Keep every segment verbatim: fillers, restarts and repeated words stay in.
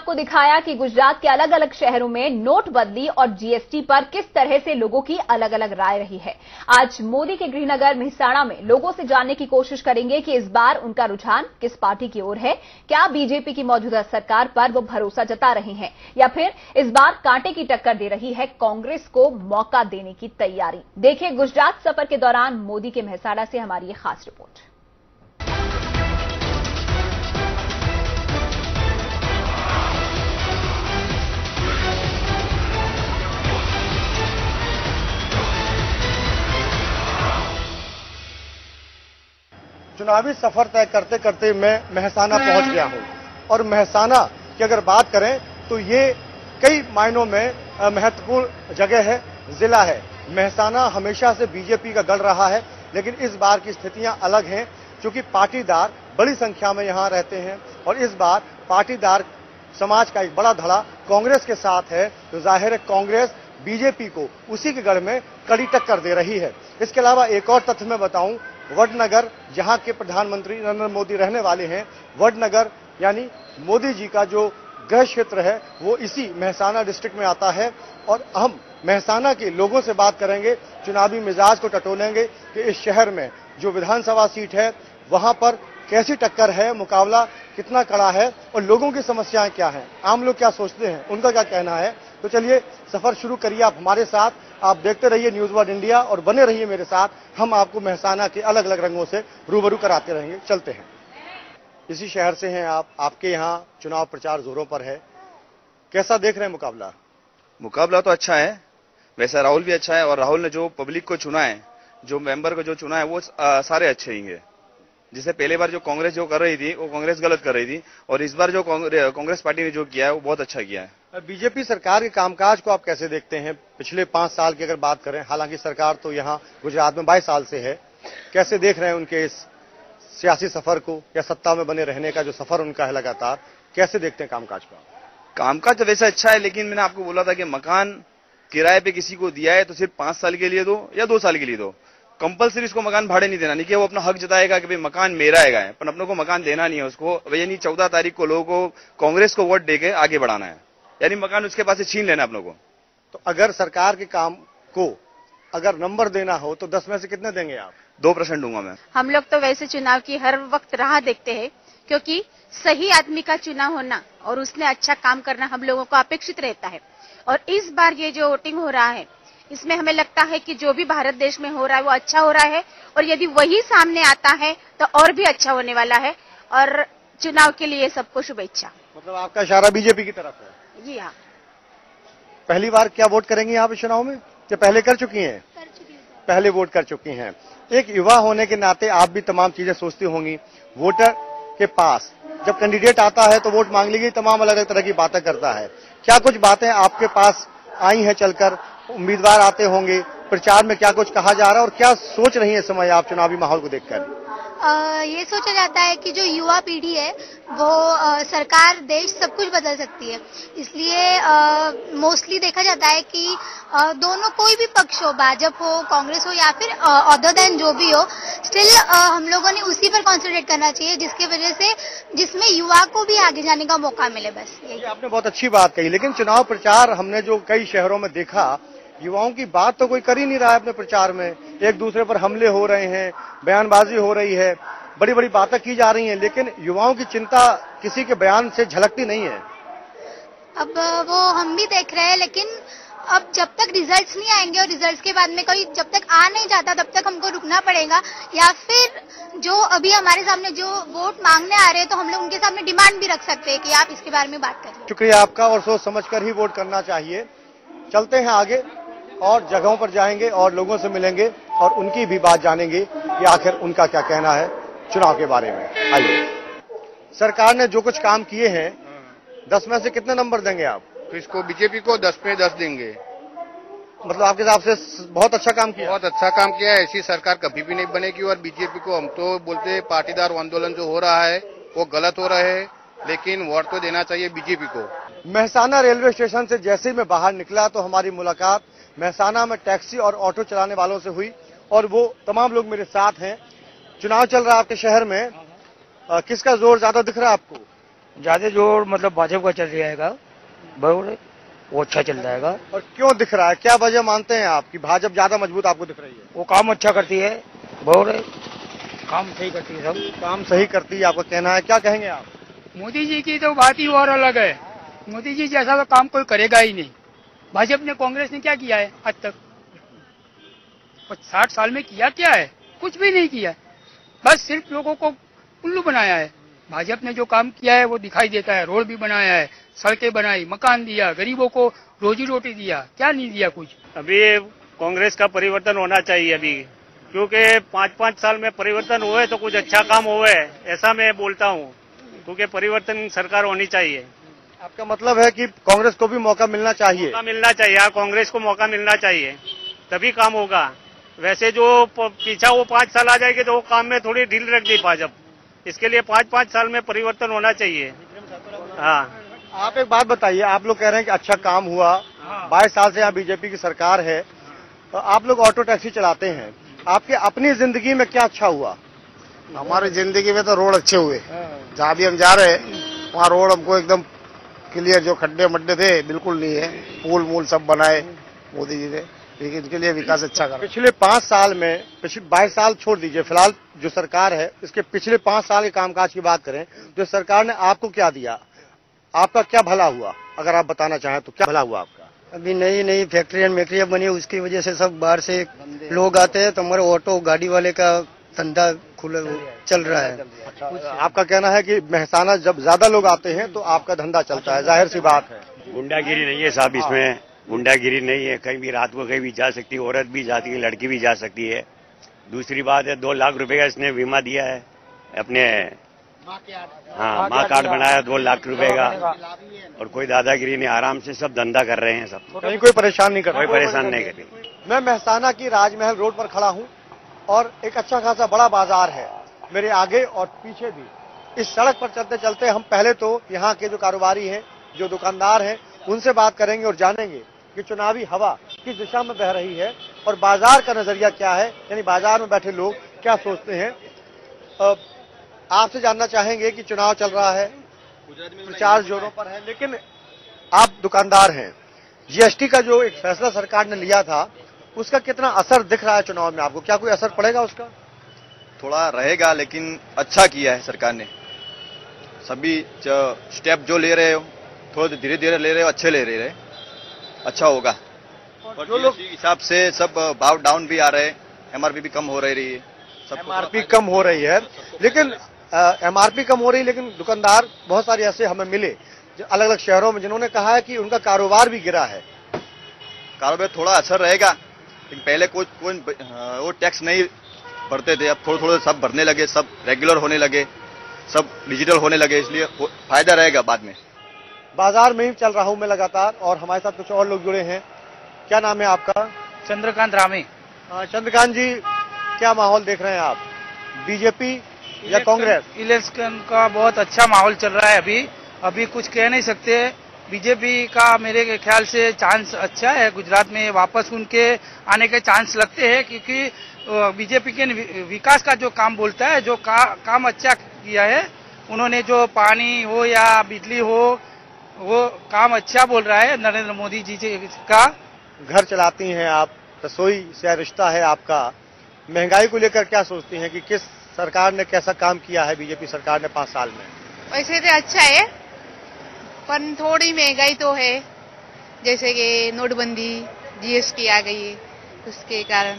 आपको दिखाया कि गुजरात के अलग अलग शहरों में नोटबंदी और जीएसटी पर किस तरह से लोगों की अलग अलग राय रही है। आज मोदी के गृहनगर मेहसाणा में लोगों से जानने की कोशिश करेंगे कि इस बार उनका रुझान किस पार्टी की ओर है। क्या बीजेपी की मौजूदा सरकार पर वो भरोसा जता रहे हैं या फिर इस बार कांटे की टक्कर दे रही है कांग्रेस को मौका देने की तैयारी। देखिए गुजरात सफर के दौरान मोदी के मेहसाणा से हमारी ये खास रिपोर्ट। चुनावी सफर तय करते करते मैं मेहसाणा पहुंच गया हूं और मेहसाणा की अगर बात करें तो ये कई मायनों में महत्वपूर्ण जगह है, जिला है। मेहसाणा हमेशा से बीजेपी का गढ़ रहा है, लेकिन इस बार की स्थितियां अलग हैं क्योंकि पाटीदार बड़ी संख्या में यहां रहते हैं और इस बार पाटीदार समाज का एक बड़ा धड़ा कांग्रेस के साथ है। तो जाहिर है कांग्रेस बीजेपी को उसी के गढ़ में कड़ी टक्कर दे रही है। इसके अलावा एक और तथ्य मैं बताऊं, वडनगर जहां के प्रधानमंत्री नरेंद्र मोदी रहने वाले हैं, वडनगर यानी मोदी जी का जो गृह क्षेत्र है वो इसी मेहसाणा डिस्ट्रिक्ट में आता है और हम मेहसाणा के लोगों से बात करेंगे, चुनावी मिजाज को टटोलेंगे कि इस शहर में जो विधानसभा सीट है वहां पर कैसी टक्कर है, मुकाबला कितना कड़ा है और लोगों की समस्याएं क्या हैं, आम लोग क्या सोचते हैं, उनका क्या कहना है। तो चलिए सफर शुरू करिए आप हमारे साथ। आप देखते रहिए न्यूज वर्ल्ड इंडिया और बने रहिए मेरे साथ। हम आपको मेहसाणा के अलग अलग रंगों से रूबरू कराते रहेंगे। चलते हैं। इसी शहर से हैं आप, आपके यहाँ चुनाव प्रचार जोरों पर है, कैसा देख रहे हैं मुकाबला? मुकाबला तो अच्छा है, वैसे राहुल भी अच्छा है और राहुल ने जो पब्लिक को चुना है, जो मेंबर को जो चुना है वो आ, सारे अच्छे ही हैं। जिसे पहले बार जो कांग्रेस जो कर रही थी वो कांग्रेस गलत कर रही थी और इस बार जो कांग्रेस पार्टी ने जो किया है वो बहुत अच्छा किया है। बीजेपी सरकार के कामकाज को आप कैसे देखते हैं? पिछले पांच साल की अगर बात करें, हालांकि सरकार तो यहाँ गुजरात में बाईस साल से है, कैसे देख रहे हैं उनके इस सियासी सफर को या सत्ता में बने रहने का जो सफर उनका है लगातार, कैसे देखते हैं कामकाज को? कामकाज तो वैसे अच्छा है, लेकिन मैंने आपको बोला था कि मकान किराए पे किसी को दिया है तो सिर्फ पांच साल के लिए दो या दो साल के लिए दो, कंपलसरी उसको मकान भाड़े नहीं देना। नहीं कि वो अपना हक जताएगा कि भाई मकान मेरा है, पर अपनों को मकान देना नहीं है उसको। यानी चौदह तारीख को लोगों को कांग्रेस को वोट देके आगे बढ़ाना है, यानी मकान उसके पास से छीन लेना अपनों को। तो अगर सरकार के काम को अगर नंबर देना हो तो दस में से कितने देंगे आप? दो परसेंट दूंगा मैं। हम लोग तो वैसे चुनाव की हर वक्त राह देखते हैं क्योंकि सही आदमी का चुनाव होना और उसने अच्छा काम करना हम लोगों को अपेक्षित रहता है। और इस बार ये जो वोटिंग हो रहा है इसमें हमें लगता है कि जो भी भारत देश में हो रहा है वो अच्छा हो रहा है और यदि वही सामने आता है तो और भी अच्छा होने वाला है। और चुनाव के लिए सबको शुभेच्छा। मतलब आपका इशारा बीजेपी की तरफ है? जी हाँ। पहली बार क्या वोट करेंगी आप इस चुनाव में, या पहले कर चुकी हैं? कर चुकी हूँ। पहले वोट कर चुकी हैं। एक युवा होने के नाते आप भी तमाम चीजें सोचती होंगी। वोटर के पास जब कैंडिडेट आता है तो वोट मांगने की तमाम अलग अलग तरह की बातें करता है। क्या कुछ बातें आपके पास आई हैं चलकर? उम्मीदवार आते होंगे, प्रचार में क्या कुछ कहा जा रहा है और क्या सोच रही है इस समय आप चुनावी माहौल को देखकर? आ, ये सोचा जाता है कि जो युवा पीढ़ी है वो आ, सरकार, देश सब कुछ बदल सकती है। इसलिए मोस्टली देखा जाता है कि आ, दोनों कोई भी पक्ष हो, भाजपा हो, कांग्रेस हो या फिर अदर देन जो भी हो, स्टिल हम लोगों ने उसी पर कॉन्सेंट्रेट करना चाहिए जिसकी वजह से जिसमें युवा को भी आगे जाने का मौका मिले। बस यही। आपने बहुत अच्छी बात कही, लेकिन चुनाव प्रचार हमने जो कई शहरों में देखा, युवाओं की बात तो कोई कर ही नहीं रहा है अपने प्रचार में। एक दूसरे पर हमले हो रहे हैं, बयानबाजी हो रही है, बड़ी बड़ी बातें की जा रही हैं, लेकिन युवाओं की चिंता किसी के बयान से झलकती नहीं है। अब वो हम भी देख रहे हैं, लेकिन अब जब तक रिजल्ट्स नहीं आएंगे और रिजल्ट्स के बाद में कोई जब तक आ नहीं जाता तब तक हमको रुकना पड़ेगा, या फिर जो अभी हमारे सामने जो वोट मांगने आ रहे हैं तो हम लोग उनके सामने डिमांड भी रख सकते हैं कि आप इसके बारे में बात करिए। शुक्रिया आपका, और सोच समझकर ही वोट करना चाहिए। चलते हैं आगे और जगहों पर जाएंगे और लोगों से मिलेंगे और उनकी भी बात जानेंगे कि आखिर उनका क्या कहना है चुनाव के बारे में। आइए, सरकार ने जो कुछ काम किए हैं दस में से कितने नंबर देंगे आप? तो इसको बीजेपी को दस पे दस देंगे। मतलब आपके हिसाब से बहुत अच्छा काम किया? बहुत अच्छा काम किया है। ऐसी सरकार कभी भी नहीं बनेगी और बीजेपी को हम तो बोलते हैं पाटीदार आंदोलन जो हो रहा है वो गलत हो रहा है, लेकिन वोट तो देना चाहिए बीजेपी को। मेहसाणा रेलवे स्टेशन से जैसे ही मैं बाहर निकला तो हमारी मुलाकात मेहसाणा में टैक्सी और ऑटो चलाने वालों से हुई और वो तमाम लोग मेरे साथ हैं। चुनाव चल रहा है आपके शहर में, आ, किसका जोर ज्यादा दिख रहा है आपको? ज्यादा जोर मतलब भाजपा का चल जाएगा, बहुत वो अच्छा चल जाएगा। और क्यों दिख रहा है, क्या वजह मानते हैं आप कि भाजपा ज्यादा मजबूत आपको दिख रही है? वो काम अच्छा करती है, बहुत काम सही करती है, सब काम सही करती है आपका कहना है। क्या कहेंगे आप? मोदी जी की तो बात ही और अलग है। मोदी जी जैसा तो काम कोई करेगा ही नहीं। भाजपा ने, कांग्रेस ने क्या किया है आज तक? साठ साल में किया क्या है? कुछ भी नहीं किया, बस सिर्फ लोगों को उल्लू बनाया है। भाजपा ने जो काम किया है वो दिखाई देता है। रोड भी बनाया है, सड़कें बनाई, मकान दिया, गरीबों को रोजी रोटी दिया, क्या नहीं दिया कुछ। अभी कांग्रेस का परिवर्तन होना चाहिए अभी, क्योंकि पाँच पाँच साल में परिवर्तन हुए तो कुछ अच्छा काम हुए, ऐसा मैं बोलता हूँ। क्योंकि परिवर्तन सरकार होनी चाहिए। आपका मतलब है कि कांग्रेस को भी मौका मिलना चाहिए? मौका मिलना चाहिए, हाँ, कांग्रेस को मौका मिलना चाहिए, तभी काम होगा। वैसे जो पीछा वो पाँच साल आ जाएगी तो वो काम में थोड़ी ढील रख दी भाजपा। इसके लिए पाँच पाँच साल में परिवर्तन होना चाहिए। हाँ, आप एक बात बताइए, आप लोग कह रहे हैं कि अच्छा काम हुआ, बाईस साल से यहाँ बीजेपी की सरकार है, तो आप लोग ऑटो टैक्सी चलाते हैं, आपके अपनी जिंदगी में क्या अच्छा हुआ? हमारी जिंदगी में तो रोड अच्छे हुए, जहाँ भी हम जा रहे हैं वहाँ रोड हमको एकदम क्लियर, जो खड्डे मड्डे थे बिल्कुल नहीं है, पुल मूल सब बनाए मोदी जी ने, लेकिन इनके लिए विकास अच्छा करा। पिछले पांच साल में, पिछले बाईस साल छोड़ दीजिए, फिलहाल जो सरकार है इसके पिछले पांच साल के कामकाज की बात करें तो सरकार ने आपको क्या दिया, आपका क्या भला हुआ, अगर आप बताना चाहें तो क्या भला हुआ आपका? अभी नई नई फैक्ट्रियां मैक्ट्रियां बनी, उसकी वजह से सब बाहर से लोग आते हैं, तो हमारे ऑटो गाड़ी वाले का धंधा खुला चल रहा है। अच्छा, आपका कहना है कि मेहसाना जब ज्यादा लोग आते हैं तो आपका धंधा चलता है, जाहिर सी बात है। गुंडागिरी नहीं है साहब, इसमें गुंडागिरी नहीं है, कहीं भी रात को कहीं भी जा सकती है, औरत भी जाती है, लड़की भी जा सकती है। दूसरी बात है, दो लाख रुपए का इसने बीमा दिया है अपने, हाँ, माँ कार्ड बनाया दो लाख रुपए का, और कोई दादागिरी नहीं, आराम से सब धंधा कर रहे हैं, सब कहीं कोई परेशान नहीं कर रहा, कोई परेशान नहीं कर रही। मैं मेहसाना की राजमहल रोड पर खड़ा हूँ और एक अच्छा खासा बड़ा बाजार है मेरे आगे और पीछे भी। इस सड़क पर चलते चलते हम पहले तो यहाँ के जो कारोबारी हैं, जो दुकानदार हैं, उनसे बात करेंगे और जानेंगे कि चुनावी हवा किस दिशा में बह रही है और बाजार का नजरिया क्या है, यानी बाजार में बैठे लोग क्या सोचते हैं। आपसे जानना चाहेंगे कि चुनाव चल रहा है, प्रचार जोरों पर है, लेकिन आप दुकानदार हैं, जीएसटी का जो एक फैसला सरकार ने लिया था उसका कितना असर दिख रहा है चुनाव में आपको? क्या कोई असर पड़ेगा उसका? थोड़ा रहेगा, लेकिन अच्छा किया है सरकार ने। सभी स्टेप जो ले रहे हो थोड़े धीरे धीरे ले रहे हो, अच्छे ले रहे हैं, अच्छा होगा। और जो लोग हिसाब से सब भाव डाउन भी आ रहे हैं, एमआरपी भी कम हो रही है, सब एमआरपी कम हो रही है, लेकिन एमआरपी कम हो रही है, लेकिन दुकानदार बहुत सारे ऐसे हमें मिले अलग अलग शहरों में जिन्होंने कहा है कि उनका कारोबार भी गिरा है। कारोबार थोड़ा असर रहेगा, लेकिन पहले कोई कोई वो टैक्स नहीं भरते थे, अब थोड़े थोड़े सब भरने लगे, सब रेगुलर होने लगे, सब डिजिटल होने लगे, इसलिए फायदा रहेगा बाद में। बाजार में ही चल रहा हूं मैं लगातार और हमारे साथ कुछ और लोग जुड़े हैं। क्या नाम है आपका? चंद्रकांत रामे। चंद्रकांत जी, क्या माहौल देख रहे हैं आप, बीजेपी या कांग्रेस? इलेक्शन का बहुत अच्छा माहौल चल रहा है। अभी अभी कुछ कह नहीं सकते। बीजेपी का मेरे ख्याल से चांस अच्छा है, गुजरात में वापस उनके आने के चांस लगते हैं, क्योंकि बीजेपी के विकास का जो काम बोलता है, जो का, काम अच्छा किया है उन्होंने, जो पानी हो या बिजली हो, वो काम अच्छा बोल रहा है नरेंद्र मोदी जी का। घर चलाती हैं आप, रसोई से रिश्ता है आपका, महंगाई को लेकर क्या सोचती हैं कि किस सरकार ने कैसा काम किया है बीजेपी सरकार ने पांच साल में? वैसे तो अच्छा है, पर थोड़ी महंगाई तो है, जैसे कि नोटबंदी, जीएसटी आ गई है, उसके कारण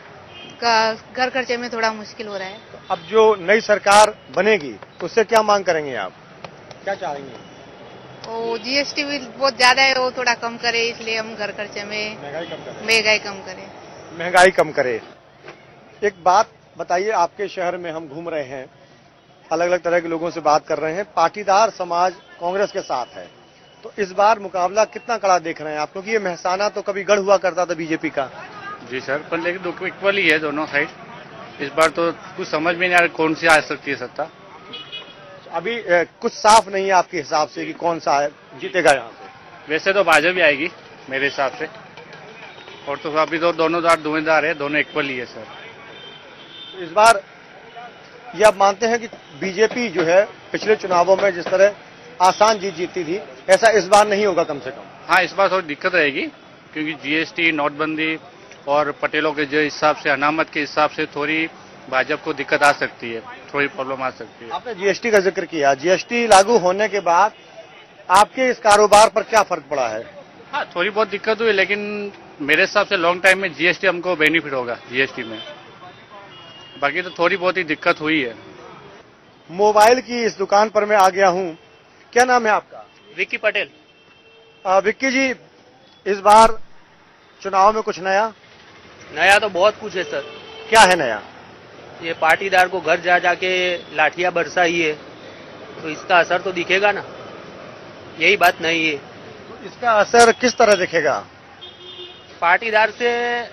घर खर्चे में थोड़ा मुश्किल हो रहा है। तो अब जो नई सरकार बनेगी उससे क्या मांग करेंगे आप, क्या चाहेंगे? वो जीएसटी भी बहुत ज्यादा है, वो थोड़ा कम करे, इसलिए हम घर खर्चे में महंगाई कम करें। महंगाई कम करे महंगाई कम करे। एक बात बताइए, आपके शहर में हम घूम रहे हैं, अलग अलग तरह के लोगों से बात कर रहे हैं, पाटीदार समाज कांग्रेस के साथ है, तो इस बार मुकाबला कितना कड़ा देख रहे हैं आप? क्योंकि ये मेहसाना तो कभी गढ़ हुआ करता था बीजेपी का। जी सर, पर लेकिन इक्वल ही है दोनों साइड। इस बार तो कुछ समझ में नहीं आ रहा कौन सी आ सकती है सत्ता। अभी ए, कुछ साफ नहीं है आपके हिसाब से कि कौन सा है जीतेगा यहाँ से? वैसे तो भाजपा भी आएगी मेरे हिसाब से, और तो अभी तो दोनों दार धुएंधार है, दोनों इक्वल ही है सर। इस बार ये आप मानते हैं कि बीजेपी जो है पिछले चुनावों में जिस तरह आसान जीत जीती थी, ऐसा इस बार नहीं होगा कम से कम। हाँ, इस बार थोड़ी दिक्कत रहेगी क्योंकि जीएसटी, नोटबंदी और पटेलों के जो हिसाब से, अनामत के हिसाब से थोड़ी भाजपा को दिक्कत आ सकती है, थोड़ी प्रॉब्लम आ सकती है। आपने जीएसटी का जिक्र किया, जीएसटी लागू होने के बाद आपके इस कारोबार पर क्या फर्क पड़ा है? हाँ, थोड़ी बहुत दिक्कत हुई, लेकिन मेरे हिसाब से लॉन्ग टाइम में जीएसटी हमको बेनिफिट होगा जीएसटी में। बाकी तो थोड़ी बहुत ही दिक्कत हुई है। मोबाइल की इस दुकान पर मैं आ गया हूं। क्या नाम है आपका? विक्की पटेल। आ, विक्की जी, इस बार चुनाव में कुछ नया? नया तो बहुत कुछ है सर। क्या है नया? ये पाटीदार को घर जा जाके लाठियां बरसाई है, तो इसका असर तो दिखेगा ना, यही बात नहीं है। तो इसका असर किस तरह दिखेगा? पाटीदार से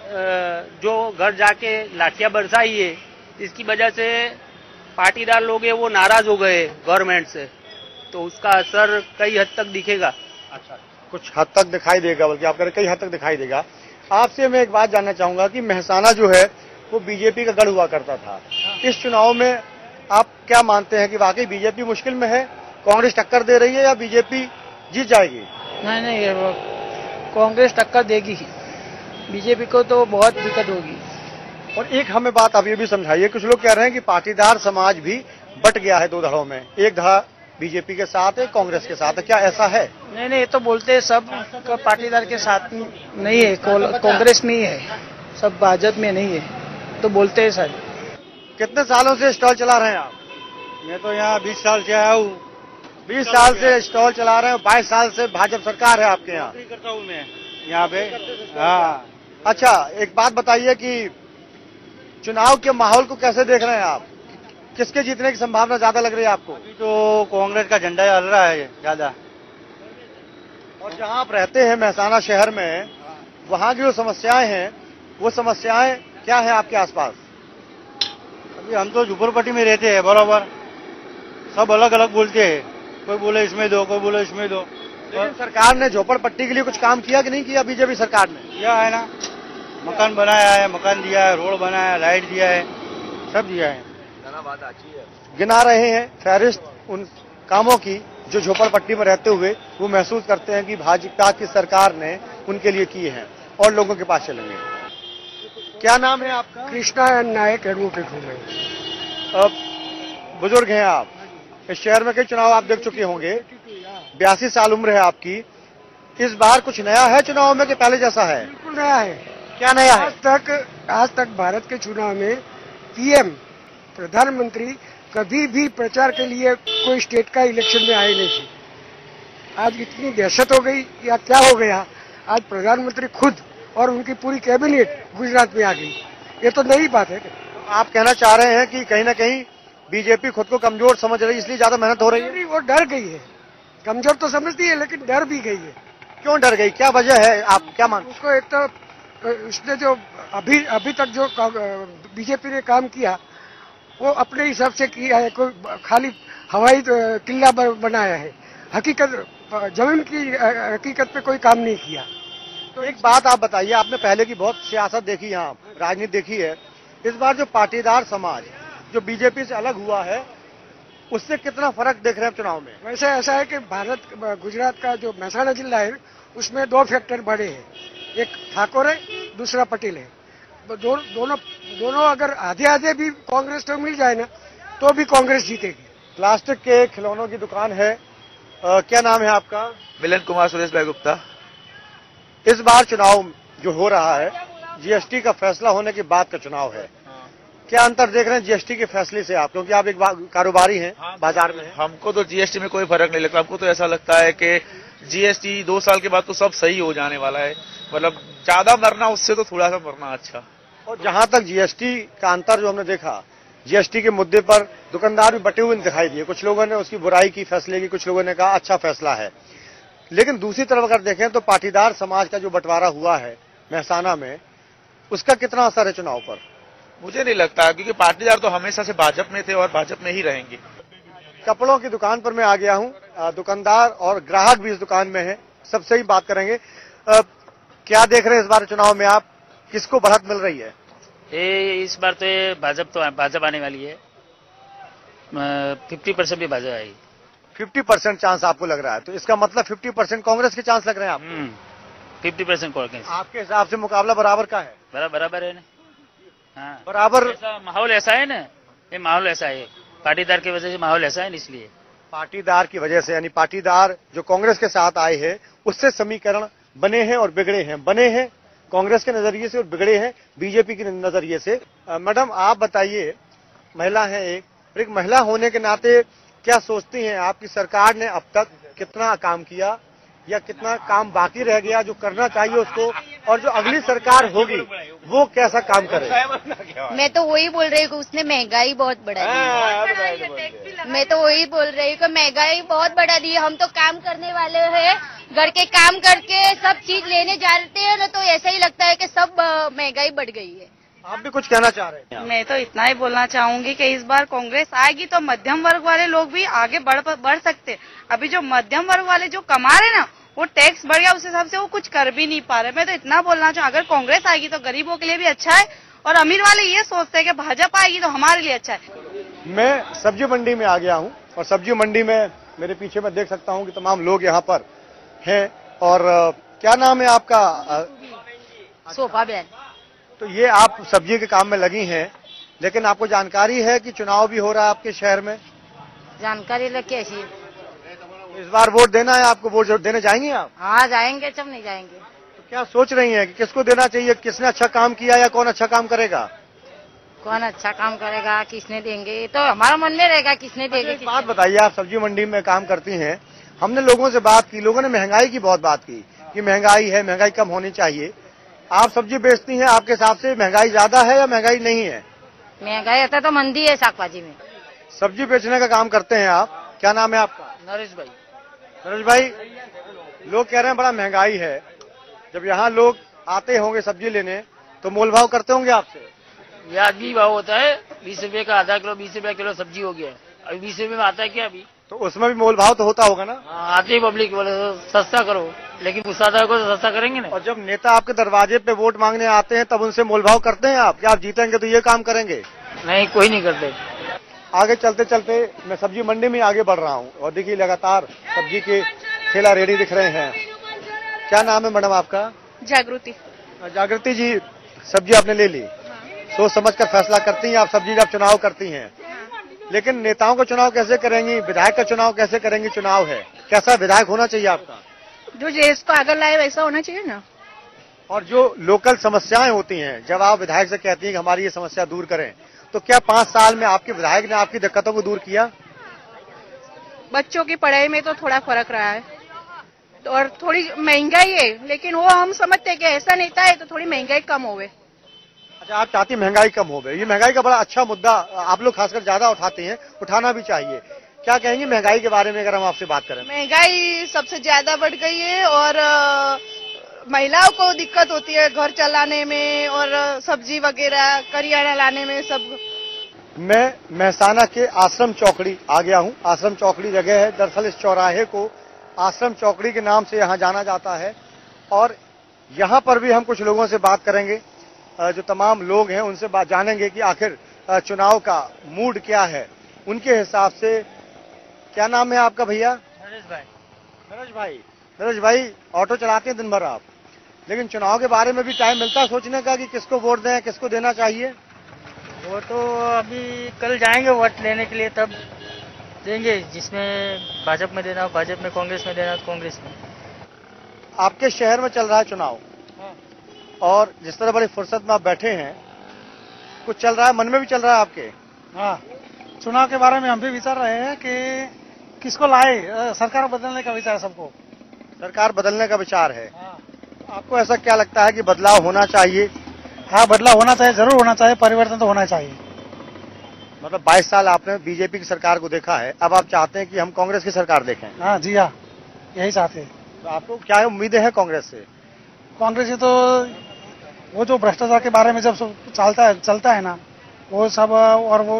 जो घर जाके लाठियां बरसाई है, इसकी वजह से पाटीदार लोग हैं वो नाराज हो गए गवर्नमेंट से, तो उसका असर कई हद तक दिखेगा। अच्छा, कुछ हद तक दिखाई देगा, बल्कि आप कह रहे कई हद तक दिखाई देगा। आपसे मैं एक बात जानना चाहूंगा कि मेहसाना जो है वो बीजेपी का गढ़ हुआ करता था। इस चुनाव में आप क्या मानते हैं कि वाकई बीजेपी मुश्किल में है, कांग्रेस टक्कर दे रही है या बीजेपी जीत जाएगी? नहीं नहीं, कांग्रेस टक्कर देगी, बीजेपी को तो बहुत दिक्कत होगी। और एक हमें बात आप ये भी समझाइए, कुछ लोग कह रहे हैं कि पाटीदार समाज भी बट गया है दो धड़ों में, एक धड़ा बीजेपी के साथ है, कांग्रेस के साथ है, क्या ऐसा है? नहीं नहीं, ये तो बोलते हैं सब पाटीदार के साथ नहीं है, कांग्रेस में ही है, सब भाजपा में नहीं है, तो बोलते हैं सर। कितने सालों से स्टॉल चला रहे हैं आप? मैं तो यहाँ बीस साल से आया हूँ। बीस साल से स्टॉल चला रहे हैं, बाईस साल से भाजपा सरकार है आपके यहाँ। करता हूँ मैं यहाँ पे। हाँ, अच्छा, एक बात बताइए कि चुनाव के माहौल को कैसे देख रहे हैं आप? किसके जीतने की संभावना ज्यादा लग रही है आपको? अभी तो कांग्रेस का झंडा हल रहा है ज्यादा। और जहाँ आप रहते हैं मेहसाना शहर में, वहाँ की जो समस्याएं हैं, वो समस्याएं क्या है आपके आसपास? अभी हम तो झुपड़पट्टी में रहते हैं, बराबर सब अलग अलग बोलते हैं, कोई बोले इसमें दो, कोई बोले इसमें दो। लेकिन सरकार ने झोपड़पट्टी के लिए कुछ काम किया कि नहीं किया? बीजेपी सरकार ने किया है ना, मकान बनाया है, मकान दिया है, रोड बनाया है, लाइट दिया है, सब दिया है। गिना रहे हैं फहरिस्त उन कामों की जो झोपड़पट्टी में रहते हुए वो महसूस करते हैं कि भाजपा की सरकार ने उनके लिए किए हैं, और लोगों के पास चलेंगे। क्या नाम है आपका? कृष्णा नायक एडवोकेट हूँ मैं। अब बुजुर्ग हैं आप, इस शहर में कई चुनाव आप देख चुके होंगे, बयासी साल उम्र है आपकी। इस बार कुछ नया है चुनाव में कि पहले जैसा है? बिल्कुल नया है। क्या नया है? आज तक आज तक भारत के चुनाव में पीएम प्रधानमंत्री कभी भी प्रचार के लिए कोई स्टेट का इलेक्शन में आए नहीं थे। आज इतनी दहशत हो गई या क्या हो गया, आज प्रधानमंत्री खुद और उनकी पूरी कैबिनेट गुजरात में आ गई, ये तो नई बात है। आप कहना चाह रहे हैं कि कहीं ना कहीं बीजेपी खुद को कमजोर समझ रही है, इसलिए ज्यादा मेहनत हो रही है? वो डर गई है, कमजोर तो समझती है लेकिन डर भी गई है। क्यों डर गई, क्या वजह है, आप क्या मानते? उसको एक तो उसने जो अभी अभी तक जो बीजेपी ने काम किया वो अपने हिसाब से किया है, कोई खाली हवाई किला बनाया है, हकीकत जमीन की हकीकत पे कोई काम नहीं किया। तो एक बात आप बताइए, आपने पहले की बहुत सियासत देखी, यहाँ राजनीति देखी है, इस बार जो पाटीदार समाज जो बीजेपी से अलग हुआ है उससे कितना फर्क देख रहे हैं चुनाव में? वैसे ऐसा है कि भारत गुजरात का जो मेहसाना जिला है उसमें दो फैक्टर बड़े हैं, एक ठाकुर है, दूसरा पटेल है। दो, दोनों दोनों अगर आधे आधे भी कांग्रेस को मिल जाए ना तो भी कांग्रेस जीतेगी। प्लास्टिक के खिलौनों की दुकान है, आ, क्या नाम है आपका? मिलन कुमार सुरेश भाई गुप्ता। इस बार चुनाव जो हो रहा है जीएसटी का फैसला होने के बाद का चुनाव है, क्या अंतर देख रहे हैं जीएसटी के फैसले से आप, क्योंकि आप एक कारोबारी हैं, बाजार में हैं? हमको तो जीएसटी में कोई फर्क नहीं लगता, हमको तो ऐसा लगता है कि जीएसटी दो साल के बाद तो सब सही हो जाने वाला है, मतलब ज्यादा मरना उससे तो थोड़ा सा मरना अच्छा। और जहां तक जीएसटी का अंतर जो हमने देखा, जीएसटी के मुद्दे पर दुकानदार भी बटे हुए दिखाई दिए, कुछ लोगों ने उसकी बुराई की फैसले की, कुछ लोगों ने कहा अच्छा फैसला है। लेकिन दूसरी तरफ अगर देखें तो पाटीदार समाज का जो बंटवारा हुआ है मेहसाना में, उसका कितना असर है चुनाव पर? मुझे नहीं लगता, क्योंकि पाटीदार तो हमेशा से भाजपा में थे और भाजपा में ही रहेंगे। कपड़ों की दुकान पर मैं आ गया हूं, दुकानदार और ग्राहक भी इस दुकान में है, सबसे ही बात करेंगे। आ, क्या देख रहे हैं इस बार चुनाव में आप, किसको बढ़त मिल रही है? ये इस बार तो भाजपा तो भाजपा आने वाली है, फिफ्टी परसेंट भी भाजपा आई। फिफ्टी परसेंट चांस आपको लग रहा है, तो इसका मतलब फिफ्टी परसेंट कांग्रेस के चांस लग रहे हैं आपको? Fifty percent Congress. आपके हिसाब से मुकाबला बराबर का है? बराबर बराबर है ना। हाँ बराबर। ऐसा माहौल ऐसा है ना, ये माहौल ऐसा है, पाटीदार की वजह से माहौल ऐसा है, इसलिए पाटीदार की वजह से, यानी पाटीदार जो कांग्रेस के साथ आए हैं उससे समीकरण बने हैं और बिगड़े हैं, बने हैं कांग्रेस के नजरिए से और बिगड़े हैं बीजेपी के नजरिए से। मैडम आप बताइए, महिला हैं एक, और एक महिला होने के नाते क्या सोचती हैं आपकी सरकार ने अब तक कितना काम किया या कितना काम बाकी रह गया जो करना चाहिए उसको, और जो अगली सरकार होगी वो कैसा काम करे? मैं तो वही बोल रही हूँ, उसने महंगाई बहुत बढ़ा दी। मैं तो वही बोल रही हूँ कि महंगाई बहुत बढ़ा दी है। हम तो काम करने वाले हैं, घर के काम करके सब चीज लेने जाते हैं ना, तो ऐसा ही लगता है कि सब महंगाई बढ़ गई है। आप भी कुछ कहना चाह रहे हैं? मैं तो इतना ही बोलना चाहूंगी कि इस बार कांग्रेस आएगी तो मध्यम वर्ग वाले लोग भी आगे बढ़ बढ़ सकते। अभी जो मध्यम वर्ग वाले जो कमा रहे ना, वो टैक्स बढ़ गया, उस हिसाब से वो कुछ कर भी नहीं पा रहे। मैं तो इतना बोलना चाहूँ, अगर कांग्रेस आएगी तो गरीबों के लिए भी अच्छा है, और अमीर वाले ये सोचते हैं कि भाजपा आएगी तो हमारे लिए अच्छा है। मैं सब्जी मंडी में आ गया हूँ और सब्जी मंडी में मेरे पीछे मैं देख सकता हूँ कि तमाम लोग यहाँ पर हैं। और क्या नाम है आपका? सोफा बहन। तो ये आप सब्जी के काम में लगी हैं, लेकिन आपको जानकारी है कि चुनाव भी हो रहा है आपके शहर में? जानकारी लग कैसी? इस बार वोट देना है आपको, वोट देने जाएंगे आप? हाँ जाएंगे, जब नहीं जाएंगे। तो क्या सोच रही हैं कि किसको देना चाहिए, किसने अच्छा काम किया या कौन अच्छा काम करेगा? कौन अच्छा काम करेगा, किसने देंगे, तो हमारा मन में रहेगा किसने देंगे। एक बात बताइए, आप सब्जी मंडी में काम करती हैं, हमने लोगों से बात की, लोगों ने महंगाई की बहुत बात की कि महंगाई है, महंगाई कम होनी चाहिए। आप सब्जी बेचती हैं, आपके हिसाब से महंगाई ज्यादा है या महंगाई नहीं है? महंगाई आता तो मंदी है शाकभाजी में। सब्जी बेचने का काम करते हैं आप, क्या नाम है आपका? नरेश भाई। नरेश भाई, लोग कह रहे हैं बड़ा महंगाई है, जब यहाँ लोग आते होंगे सब्जी लेने तो मोल भाव करते होंगे आपसे? वाजिबी भाव होता है, बीस रुपए का आधा किलो, बीस रुपए किलो सब्जी हो गया, अभी बीस रुपए में आता है क्या अभी? तो उसमें भी मोल भाव तो होता होगा ना? आती है पब्लिक बोले सस्ता करो, लेकिन गुस्सादार को तो सस्ता करेंगे ना। और जब नेता आपके दरवाजे पे वोट मांगने आते हैं तब उनसे मोल भाव करते हैं आप? क्या आप जीतेंगे तो ये काम करेंगे? नहीं, कोई नहीं करते। आगे चलते चलते मैं सब्जी मंडी में आगे बढ़ रहा हूँ और देखिए लगातार सब्जी के ठेला रेडी दिख रहे हैं। क्या नाम है मैडम आपका? जागृति। जागृति जी, सब्जी आपने ले ली, सोच समझ कर फैसला करती हैं आप सब्जी जब चुनाव करती हैं, लेकिन नेताओं का चुनाव कैसे करेंगी, विधायक का चुनाव कैसे करेंगी? चुनाव है, कैसा विधायक होना चाहिए आपका? जो देश को आगे लाए वैसा होना चाहिए ना। और जो लोकल समस्याएं होती हैं, जब आप विधायक से कहती हैं कि हमारी ये समस्या दूर करें, तो क्या पांच साल में आपके विधायक ने आपकी दिक्कतों को दूर किया? बच्चों की पढ़ाई में तो थोड़ा फर्क रहा है, तो और थोड़ी महंगाई है, लेकिन वो हम समझते हैं कि ऐसा नेता है तो थोड़ी महंगाई कम होवे। अच्छा, आप चाहती महंगाई कम हो गई, ये महंगाई का बड़ा अच्छा मुद्दा आप लोग खासकर ज्यादा उठाते हैं, उठाना भी चाहिए। क्या कहेंगे महंगाई के बारे में अगर हम आपसे बात करें? महंगाई सबसे ज्यादा बढ़ गई है और महिलाओं को दिक्कत होती है घर चलाने में और सब्जी वगैरह करियाना लाने में सब। मैं मेहसाना के आश्रम चौकड़ी आ गया हूँ। आश्रम चौकड़ी जगह है, दरअसल इस चौराहे को आश्रम चौकड़ी के नाम से यहाँ जाना जाता है, और यहाँ पर भी हम कुछ लोगों से बात करेंगे, जो तमाम लोग हैं उनसे बात जानेंगे कि आखिर चुनाव का मूड क्या है उनके हिसाब से। क्या नाम है आपका भैया? नरेश भाई। नरेश भाई, नरेश भाई ऑटो चलाते हैं दिन भर आप, लेकिन चुनाव के बारे में भी टाइम मिलता है सोचने का कि किसको वोट दें, किसको देना चाहिए? वो तो अभी कल जाएंगे वोट लेने के लिए, तब देंगे, जिसमें भाजपा में देना हो भाजपा में, कांग्रेस में देना हो कांग्रेस में। आपके शहर में चल रहा है चुनाव, और जिस तरह बड़ी फुर्सत में आप बैठे हैं, कुछ चल रहा है, मन में भी चल रहा है आपके? हाँ, चुनाव के बारे में हम भी विचार रहे हैं कि किसको लाए, सरकार बदलने का विचार, सबको सरकार बदलने का विचार है। हाँ। आपको ऐसा क्या लगता है कि बदलाव होना चाहिए? हाँ, बदलाव होना चाहिए, जरूर होना चाहिए, परिवर्तन तो होना चाहिए। मतलब बाईस साल आपने बीजेपी की सरकार को देखा है, अब आप चाहते हैं कि हम कांग्रेस की सरकार देखें? हाँ जी, हाँ, यही चाहते हैं। तो आपको क्या उम्मीदें हैं कांग्रेस से? कांग्रेस से तो वो जो भ्रष्टाचार के बारे में जब चलता है चलता है ना, वो सब, और वो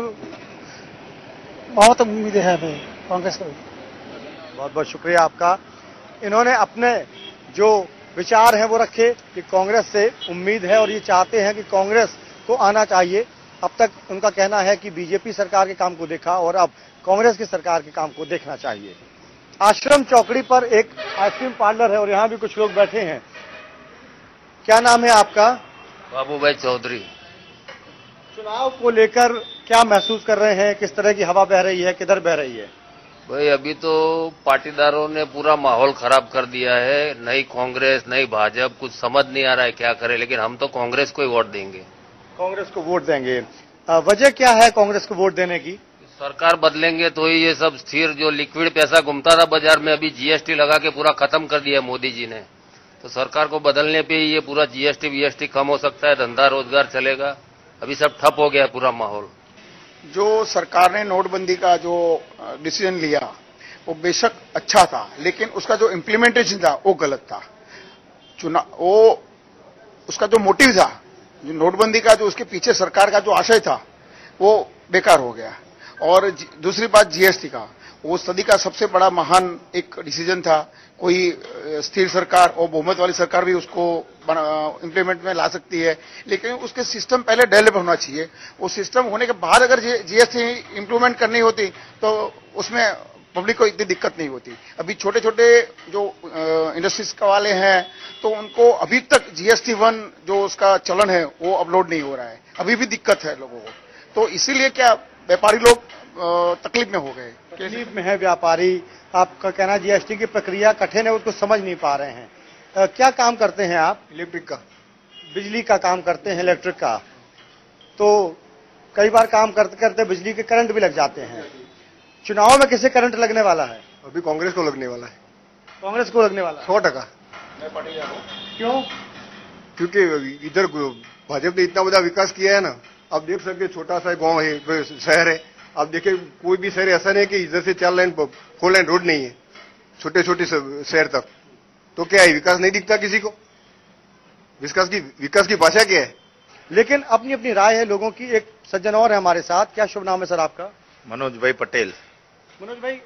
बहुत उम्मीदें है कांग्रेस को। बहुत बहुत शुक्रिया आपका। इन्होंने अपने जो विचार हैं वो रखे कि कांग्रेस से उम्मीद है और ये चाहते हैं कि कांग्रेस को आना चाहिए। अब तक उनका कहना है कि बीजेपी सरकार के काम को देखा और अब कांग्रेस की सरकार के काम को देखना चाहिए। आश्रम चौकड़ी पर एक आइसक्रीम पार्लर है और यहाँ भी कुछ लोग बैठे हैं। क्या नाम है आपका? बाबू भाई चौधरी। चुनाव को लेकर क्या महसूस कर रहे हैं? किस तरह की हवा बह रही है, किधर बह रही है? भाई अभी तो पाटीदारों ने पूरा माहौल खराब कर दिया है। नई कांग्रेस, नई भाजपा, कुछ समझ नहीं आ रहा है क्या करे, लेकिन हम तो कांग्रेस को ही वोट देंगे। कांग्रेस को वोट देंगे। वजह क्या है कांग्रेस को वोट देने की? सरकार बदलेंगे तो ही ये सब स्थिर, जो लिक्विड पैसा घूमता था बाजार में, अभी जीएसटी लगा के पूरा खत्म कर दिया मोदी जी ने। तो सरकार को बदलने पे ही ये पूरा जीएसटी वीएसटी कम हो सकता है, धंधा रोजगार चलेगा। अभी सब ठप हो गया है पूरा माहौल। जो सरकार ने नोटबंदी का जो डिसीजन लिया वो बेशक अच्छा था, लेकिन उसका जो इम्प्लीमेंटेशन था वो गलत था। चुनाव वो उसका जो मोटिव था, जो नोटबंदी का जो उसके पीछे सरकार का जो आशय था वो बेकार हो गया। और दूसरी बात जीएसटी का, वो सदी का सबसे बड़ा महान एक डिसीजन था। कोई स्थिर सरकार और बहुमत वाली सरकार भी उसको इंप्लीमेंट में ला सकती है, लेकिन उसके सिस्टम पहले डेवलप होना चाहिए। वो सिस्टम होने के बाद अगर जीएसटी इंप्लीमेंट करनी होती तो उसमें पब्लिक को इतनी दिक्कत नहीं होती। अभी छोटे छोटे जो इंडस्ट्रीज वाले हैं तो उनको अभी तक जीएसटी वन जो उसका चलन है वो अपलोड नहीं हो रहा है, अभी भी दिक्कत है लोगों को। तो इसीलिए क्या व्यापारी लोग तकलीफ में हो गए। तकलीफ में है व्यापारी। आपका कहना जीएसटी की प्रक्रिया कठिन है, उसको समझ नहीं पा रहे हैं। आ, क्या काम करते हैं आप? इलेक्ट्रिक का, बिजली का काम करते हैं, इलेक्ट्रिक का। तो कई बार काम करते करते बिजली के करंट भी लग जाते हैं। चुनाव में किसे करंट लगने वाला है? अभी कांग्रेस को लगने वाला है। कांग्रेस को लगने वाला सौ टका। क्यों? क्योंकि इधर भाजपा ने इतना बड़ा विकास किया है ना। आप देख सकते, छोटा सा गांव है, शहर है। आप देखिए कोई भी शहर ऐसा नहीं कि इधर से चार लाइन फोर लाइन रोड नहीं है, छोटे छोटे शहर तक। तो क्या है, विकास नहीं दिखता किसी को? विकास की विकास की भाषा क्या है? लेकिन अपनी अपनी राय है लोगों की। एक सज्जन और है हमारे साथ। क्या शुभ नाम है सर आपका? मनोज भाई पटेल। मनोज भाई,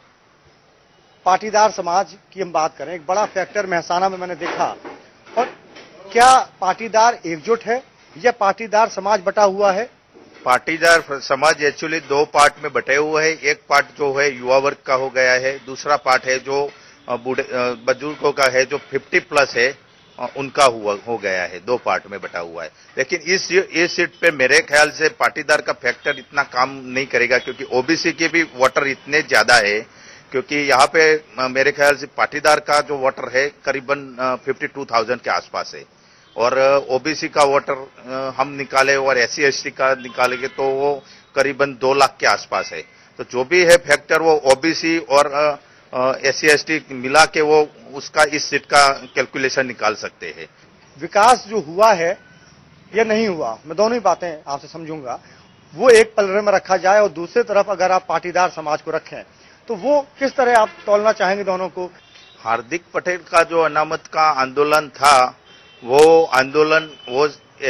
पाटीदार समाज की हम बात करें, एक बड़ा फैक्टर मेहसाना में मैंने देखा। और क्या पाटीदार एकजुट है या पाटीदार समाज बटा हुआ है? पाटीदार समाज एक्चुअली दो पार्ट में बटे हुए हैं। एक पार्ट जो है युवा वर्ग का हो गया है, दूसरा पार्ट है जो बूढ़े बुजुर्गों का है, जो फिफ्टी प्लस है उनका हुआ हो गया है। दो पार्ट में बटा हुआ है। लेकिन इस इस सीट पे मेरे ख्याल से पाटीदार का फैक्टर इतना काम नहीं करेगा, क्योंकि ओबीसी के भी वोटर इतने ज्यादा है। क्योंकि यहाँ पे मेरे ख्याल से पाटीदार का जो वोटर है करीबन फिफ्टी टू थाउजेंड के आसपास है, और ओबीसी का वोटर हम निकाले और एससी एसटी का निकालेंगे तो वो करीबन दो लाख के आसपास है। तो जो भी है फैक्टर वो ओबीसी और एससी एसटी मिला के वो उसका इस सीट का कैलकुलेशन निकाल सकते हैं। विकास जो हुआ है या नहीं हुआ, मैं दोनों ही बातें आपसे समझूंगा। वो एक पलड़े में रखा जाए और दूसरी तरफ अगर आप पाटीदार समाज को रखें तो वो किस तरह आप तोलना चाहेंगे दोनों को? हार्दिक पटेल का जो अनामत का आंदोलन था, वो आंदोलन वो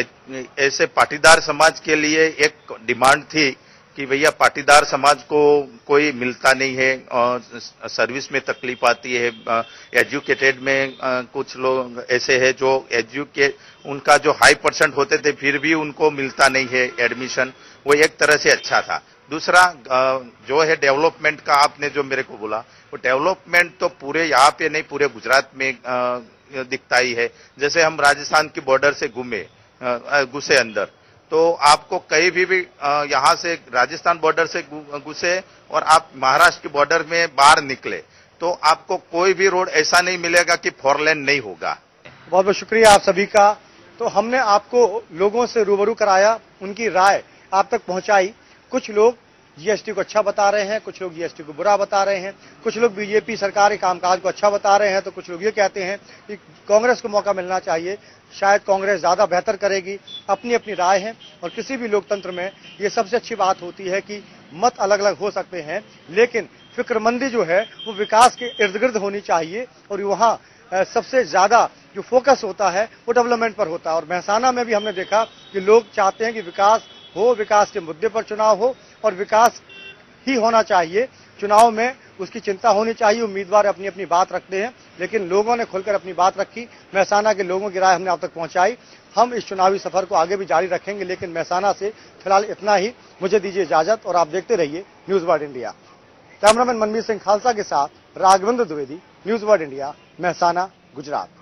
ऐसे पाटीदार समाज के लिए एक डिमांड थी कि भैया पाटीदार समाज को कोई मिलता नहीं है, सर्विस में तकलीफ आती है, एजुकेटेड में कुछ लोग ऐसे हैं जो एजुकेट उनका जो हाई परसेंट होते थे फिर भी उनको मिलता नहीं है एडमिशन। वो एक तरह से अच्छा था। दूसरा जो है डेवलपमेंट का, आपने जो मेरे को बोला, वो डेवलपमेंट तो पूरे यहाँ पे नहीं पूरे गुजरात में दिखता ही है। जैसे हम राजस्थान की बॉर्डर से घूमे घुसे अंदर, तो आपको कहीं भी भी यहाँ से राजस्थान बॉर्डर से घुसे और आप महाराष्ट्र की बॉर्डर में बाहर निकले तो आपको कोई भी रोड ऐसा नहीं मिलेगा कि फोर लेन नहीं होगा। बहुत बहुत शुक्रिया आप सभी का। तो हमने आपको लोगों से रूबरू कराया, उनकी राय आप तक पहुंचाई। कुछ लोग जीएसटी को अच्छा बता रहे हैं, कुछ लोग जीएसटी को बुरा बता रहे हैं, कुछ लोग बीजेपी सरकार के कामकाज को अच्छा बता रहे हैं, तो कुछ लोग ये कहते हैं कि कांग्रेस को मौका मिलना चाहिए, शायद कांग्रेस ज्यादा बेहतर करेगी। अपनी अपनी राय है और किसी भी लोकतंत्र में ये सबसे अच्छी बात होती है कि मत अलग अलग हो सकते हैं, लेकिन फिक्रमंदी जो है वो विकास के इर्द गिर्द होनी चाहिए और वहाँ सबसे ज्यादा जो फोकस होता है वो डेवलपमेंट पर होता है। और मेहसाना में भी हमने देखा कि लोग चाहते हैं कि विकास हो, विकास के मुद्दे पर चुनाव हो और विकास ही होना चाहिए। चुनाव में उसकी चिंता होनी चाहिए। उम्मीदवार अपनी अपनी बात रखते हैं, लेकिन लोगों ने खुलकर अपनी बात रखी। मेहसाना के लोगों की राय हमने आप तक पहुंचाई। हम इस चुनावी सफर को आगे भी जारी रखेंगे, लेकिन मेहसाना से फिलहाल इतना ही। मुझे दीजिए इजाजत और आप देखते रहिए news world India. Cameraman Manmeet Singh Khalsa के साथ Raghavendra Dwivedi, news world India, Mehsana, Gujarat.